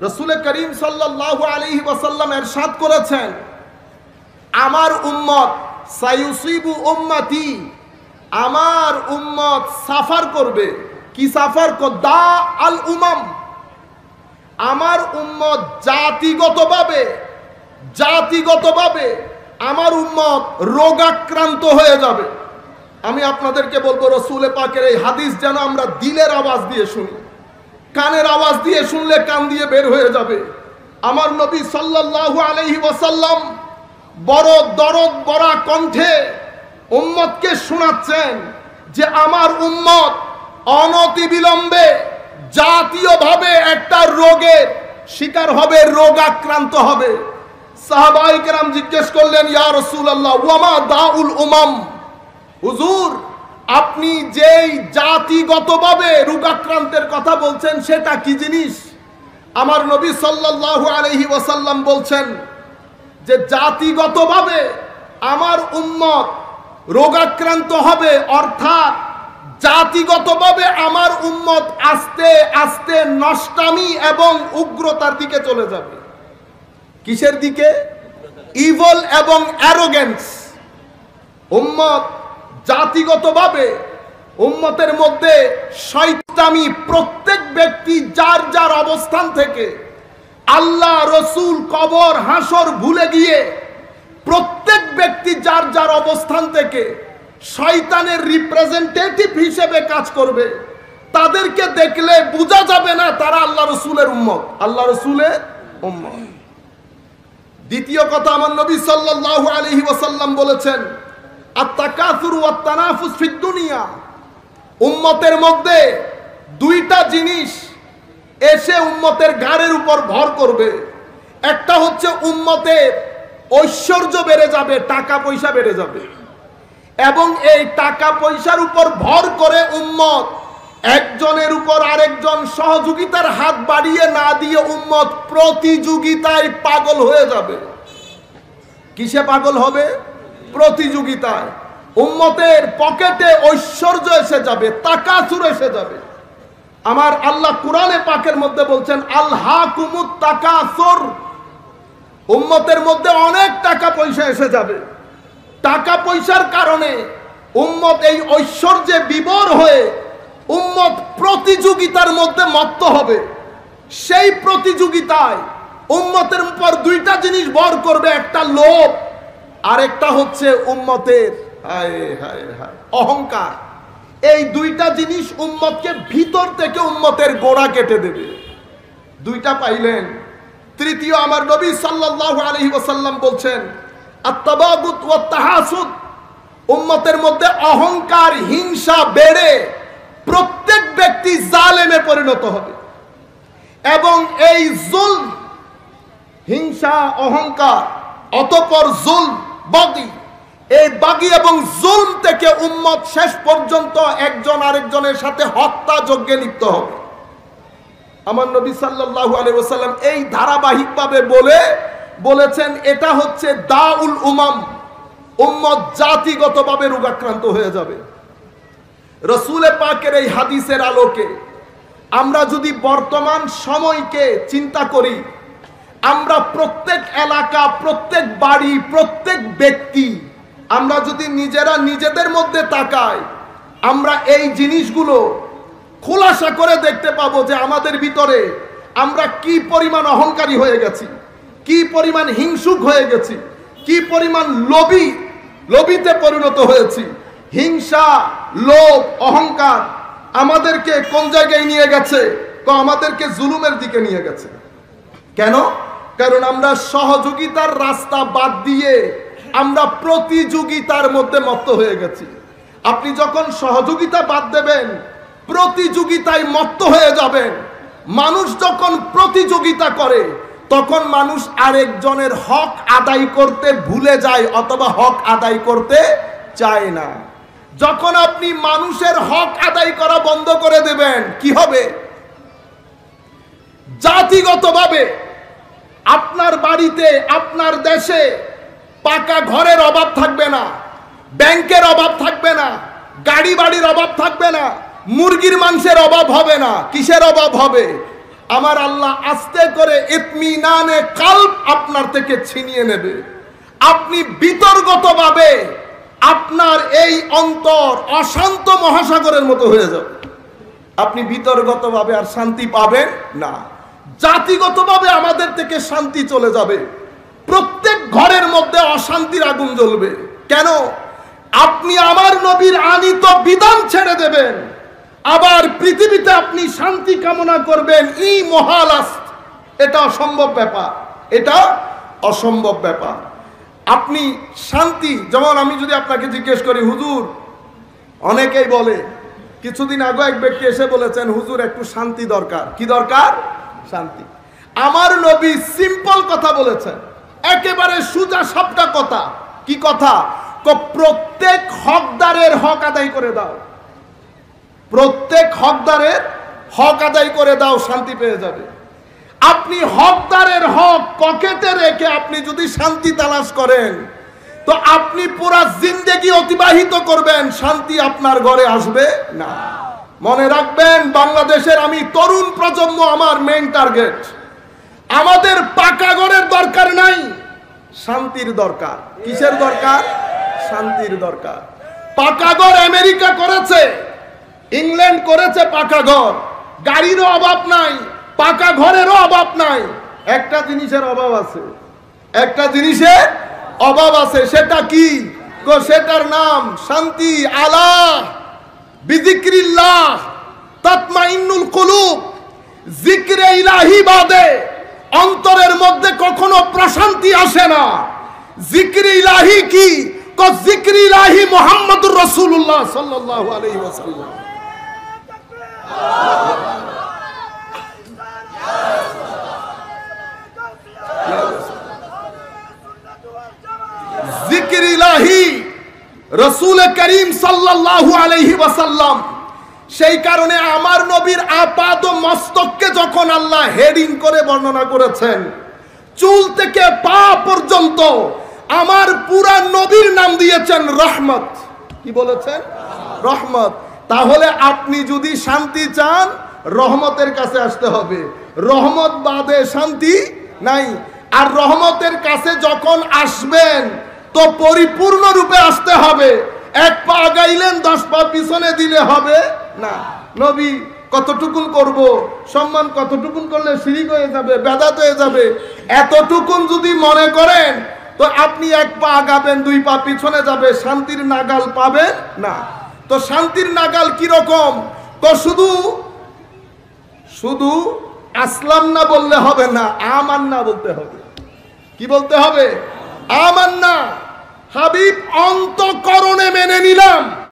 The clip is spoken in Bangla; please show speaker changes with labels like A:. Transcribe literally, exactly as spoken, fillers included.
A: রাসূল করিম সাল্লাল্লাহু আলাইহি ওয়াসাল্লাম ইরশাদ করেছেন, আমার উম্মত সায়ুসিবু উম্মতি, আমার উম্মত সাফার করবে। কি সাফার? দা আল উমাম, আমার উম্মত জাতিগতভাবে জাতিগতভাবে আমার উম্মত রোগাক্রান্ত হয়ে যাবে। আমি আপনাদেরকে বলবো, রাসূল পাকের এই হাদিস যেন আমরা দিলের আওয়াজ দিয়ে শুনি, কানের আওয়াজ দিয়ে শুনলে কান দিয়ে বের হয়ে যাবে। আমার নবী সাল্লাল্লাহু আলাইহি ওয়াসাল্লাম বড় দরদ ভরা কণ্ঠে উম্মতকে শোনাচ্ছেন যে আমার উম্মত অনতিবিলম্বে জাতীয়ভাবে একটা রোগের শিকার হবে, রোগাক্রান্ত হবে। সাহাবায়ে কেরাম জিজ্ঞেস করলেন, ইয়া রাসূলুল্লাহ ওয়ামা দাউল উমাম, হুজুর আপনি যেই জাতিগতভাবে রোগাক্রান্তের কথা বলছেন সেটা কি জিনিস? আমার নবী সাল্লাল্লাহু আলাইহি ওয়াসাল্লাম বলছেন যে জাতিগতভাবে আমার উম্মত রোগাক্রান্ত হবে, অর্থাৎ জাতিগতভাবে আমার উম্মত আস্তে আস্তে নষ্টামি এবং উগ্রতার দিকে চলে যাবে। কিসের দিকে? ইভল এবং অ্যারোগেন্স। উম্মত জাতিগতভাবে উম্মতের মধ্যে শয়তানি, প্রত্যেক ব্যক্তি যার যার অবস্থান থেকে আল্লাহ, রসুল, কবর, হাসর ভুলে গিয়ে প্রত্যেক ব্যক্তি যার যার অবস্থান থেকে শয়তানের রিপ্রেজেন্টেটিভ হিসেবে কাজ করবে। তাদেরকে দেখলে বোঝা যাবে না তারা আল্লাহ রসুলের উম্মত, আল্লাহ রসুলের উম্মত। দ্বিতীয় কথা, আমার নবী সাল্লাল্লাহু আলাইহি ওয়াসাল্লাম বলেছেন, আত-তাকাসুর ওয়াত তানাফুস ফিদ দুনিয়া, উম্মতের মধ্যে দুইটা জিনিস এসে উম্মতের ঘাড়ের উপর ভর করবে। একটা হচ্ছে উম্মতের ঐশ্বর্য বেড়ে যাবে, টাকা পয়সা বেড়ে যাবে, এবং এই টাকা পয়সার উপর ভর করে উম্মত একজনের উপর আরেকজন সহযোগিতার হাত বাড়িয়ে না দিয়ে উম্মত প্রতিযোগিতায় পাগল হয়ে যাবে। কিসে পাগল হবে? প্রতিযোগিতায়। উম্মতের পকেটে ঐশ্বর্য এসে যাবে, তাকাসুর এসে যাবে। আমার আল্লাহ কুরআনে পাকের মধ্যে বলছেন, আলহাকুমুত তাকাসুর, উম্মতের মধ্যে অনেক টাকা পয়সা এসে যাবে। টাকা পয়সার কারণে উম্মত এই ঐশ্বর্যে বিভোর হয়ে উম্মত প্রতিযোগিতার মধ্যে মত্ত হবে। সেই প্রতিযোগিতায় উম্মতের উপর দুইটা জিনিস ভর করবে, একটা লোভ, আরেকটা হচ্ছে উম্মতের হায় হায় হায় অহংকার। এই দুইটা জিনিস উম্মতকে ভিতর থেকে উম্মতের গোড়া কেটে দেবে। দুইটা পাইলেন। তৃতীয়, আমার নবী সাল্লাল্লাহু আলাইহি ওয়াসাল্লাম বলছেন, আত-তাবাগুত ওয়াত তাহাসুদ, উম্মতের মধ্যে অহংকার, হিংসা বেড়ে প্রত্যেক ব্যক্তি জালেমে পরিণত হবে। এবং এই জুলম, হিংসা, অহংকার, অতঃপর জুলম, বাগী, এই বাগী এবং জুলম থেকে উম্মত শেষ পর্যন্ত একজন আরেকজনের সাথে হত্যা যজ্ঞে লিপ্ত হবে। আমার নবী সাল্লাল্লাহু আলাইহি ওয়াসাল্লাম এই ধারাবাহিকভাবে বলে বলেছেন, এটা হচ্ছে দাউল উমাম, উম্মত জাতিগতভাবে রোগাক্রান্ত হয়ে যাবে। রাসূল পাকের এই হাদিসের আলোকে আমরা যদি বর্তমান সময়কে চিন্তা করি, আমরা প্রত্যেক এলাকা, প্রত্যেক বাড়ি, প্রত্যেক ব্যক্তি, আমরা যদি নিজেরা নিজেদের মধ্যে তাকাই, আমরা এই জিনিসগুলো খোলাসা করে দেখতে পাবো যে আমাদের ভিতরে আমরা কি পরিমাণ অহংকারী হয়ে গেছি, কি পরিমাণ হিংসুক হয়ে গেছি, কি পরিমাণ লোভী লোভীতে পরিণত হয়েছি। হিংসা, লোভ, অহংকার আমাদেরকে কোন জায়গায় নিয়ে গেছে? আমাদেরকে জুলুমের দিকে নিয়ে গেছে। কেন? কারণ আমরা সহযোগিতার রাস্তা বাদ দিয়ে আমরা প্রতিযোগিতার মধ্যে মত্ত হয়ে গেছি। আপনি যখন সহযোগিতা বাদ দেবেন, প্রতিযোগিতায় মত্ত হয়ে যাবেন। মানুষ যখন প্রতিযোগিতা করে তখন মানুষ আরেকজনের হক আদায় করতে ভুলে যায় অথবা হক আদায় করতে চায় না। যখন আপনি মানুষের হক আদায় করা বন্ধ করে দেবেন, কি হবে? জাতিগতভাবে আপনার বাড়িতে, আপনার দেশে পাকা ঘরের অভাব থাকবে না, ব্যাংকের অভাব থাকবে না, গাড়ি বাড়ির অভাব থাকবে না, মুরগির মাংসের অভাব হবে না। কিসের অভাব হবে? আমার আল্লাহ আস্তে করে ইতমিনানে কলব আপনার থেকে ছিনিয়ে নেবে। আপনি বিতর্কতভাবে আপনার এই অন্তর অশান্ত মহাসাগরের মতো হয়ে যাবে। আপনি বিতর্কতভাবে আর শান্তি পাবেন না। জাতিগতভাবে আমাদের থেকে শান্তি চলে যাবে। প্রত্যেক ঘরের মধ্যে অশান্তির আগুন জ্বলবে। কেন? আপনি আমার নবীর আনিত বিধান ছেড়ে দেবেন, আবার পৃথিবীতে আপনি শান্তি কামনা করবেন, ই মহালাস। এটা অসম্ভব ব্যাপার, এটা অসম্ভব ব্যাপার। আপনি শান্তি, যেমন আমি যদি আপনাকে জিজ্ঞেস করি, হুজুর, অনেকেই বলে, কিছুদিন আগে এক ব্যক্তি এসে বলেছেন, হুজুর একটু শান্তি দরকার। কি দরকার? শান্তি। আমার নবী সিম্পল কথা বলেছেন, একেবারে সোজা সাপটা কথা। কি কথা? প্রত্যেক হকদারের হক আদায় করে দাও, প্রত্যেক হকদারের হক আদায় করে দাও, শান্তি পেয়ে যাবে। আপনি হকদারের হক পকেটে রেখে আপনি যদি শান্তি তালাশ করেন, তো আপনি পুরা জিন্দেগি অতিবাহিত করবেন, শান্তি আপনার ঘরে আসবে না। মনে রাখবেন, বাংলাদেশের আমি তরুণ প্রজন্ম, আমার মেইন টার্গেট। আমাদের পাকা ঘরের দরকার নাই, শান্তির দরকার। কিসের দরকার? শান্তির দরকার। পাকা ঘর আমেরিকা করেছে, ইংল্যান্ড করেছে পাকা ঘর। গাড়িরও অভাব নাই, পাকা ঘরেরও অভাব নাই। একটা জিনিসের অভাব আছে, একটা জিনিসের অভাব আছে। সেটা কি? সেটার নাম শান্তি। আলা বিযিকরিল্লাহ তাতমাইন্নুল কুলুব। জিকরে ইলাহি বাদে অন্তরের মধ্যে কখনো প্রশান্তি আসে না। জিকরে ইলাহি কি? জিকরে ইলাহি মুহাম্মদুর রাসূলুল্লাহ সাল্লাল্লাহু আলাইহি ওয়াসাল্লাম। জিকির ইলাহি রাসূল করিম সাল্লাল্লাহু আলাইহি ওয়াসাল্লাম। সেই কারণে আমার নবীর আপাদ মস্তককে যখন আল্লাহ হেডিং করে বর্ণনা করেছেন, চুল থেকে পা পর্যন্ত আমার পুরা নবীর নাম দিয়েছেন রহমত। কি বলেছেন? রহমত। তাহলে আপনি যদি শান্তি চান, রহমতের কাছে আসতে হবে। রহমত বাদে শান্তি নাই। আর রহমতের কাছে যখন আসবেন, তো পরিপূর্ণ রূপে আসতে হবে। এক পা আগাইলেন, দশ পা পিছনে দিলে হবে না। নবী কতটুকুন করব, সম্মান কতটুকুন করলে শিরিক হয়ে যাবে, বেদাত হয়ে যাবে, এতটুকুন যদি মনে করেন, তো আপনি এক পা আগাবেন, দুই পা পিছনে যাবে, শান্তির নাগাল পাবেন না। তো শান্তির নাগাল কি রকম? তো শুধু শুধু আসলাম না বললে হবে না, আমান্না বলতে হবে। কি বলতে হবে? আমান্না। হাবিব অন্তঃকরণে মেনে নিলাম।